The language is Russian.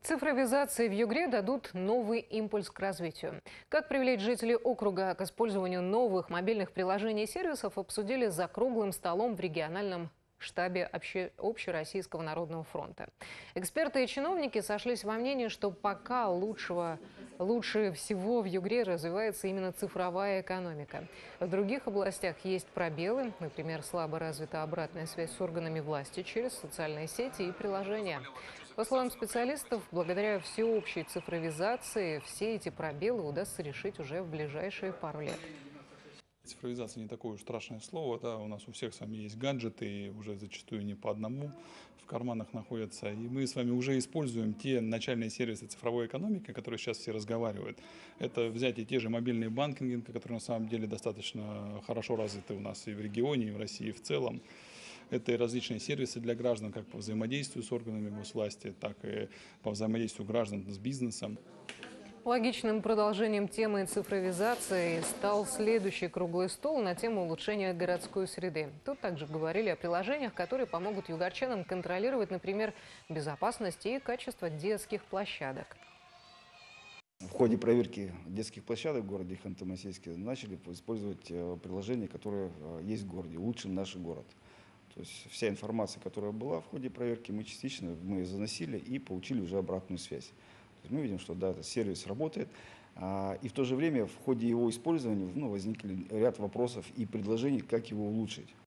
Цифровизации в Югре дадут новый импульс к развитию. Как привлечь жителей округа к использованию новых мобильных приложений и сервисов, обсудили за круглым столом в региональном штабе Общероссийского народного фронта. Эксперты и чиновники сошлись во мнении, что пока лучше всего в Югре развивается именно цифровая экономика. В других областях есть пробелы, например, слабо развита обратная связь с органами власти через социальные сети и приложения. По словам специалистов, благодаря всеобщей цифровизации все эти пробелы удастся решить уже в ближайшие пару лет. Цифровизация не такое уж страшное слово, да, у нас у всех с вами есть гаджеты, и уже зачастую не по одному в карманах находятся. И мы с вами уже используем те начальные сервисы цифровой экономики, о которых сейчас все разговаривают. Это взять и те же мобильные банкинги, которые на самом деле достаточно хорошо развиты у нас и в регионе, и в России в целом. Это и различные сервисы для граждан, как по взаимодействию с органами госвласти, так и по взаимодействию граждан с бизнесом. Логичным продолжением темы цифровизации стал следующий круглый стол на тему улучшения городской среды. Тут также говорили о приложениях, которые помогут югорчанам контролировать, например, безопасность и качество детских площадок. В ходе проверки детских площадок в городе Ханты-Мансийске начали использовать приложения, которые есть в городе «Улучшим наш город». То есть вся информация, которая была в ходе проверки, мы заносили и получили уже обратную связь. То есть мы видим, что да, этот сервис работает, и в то же время в ходе его использования возникли ряд вопросов и предложений, как его улучшить.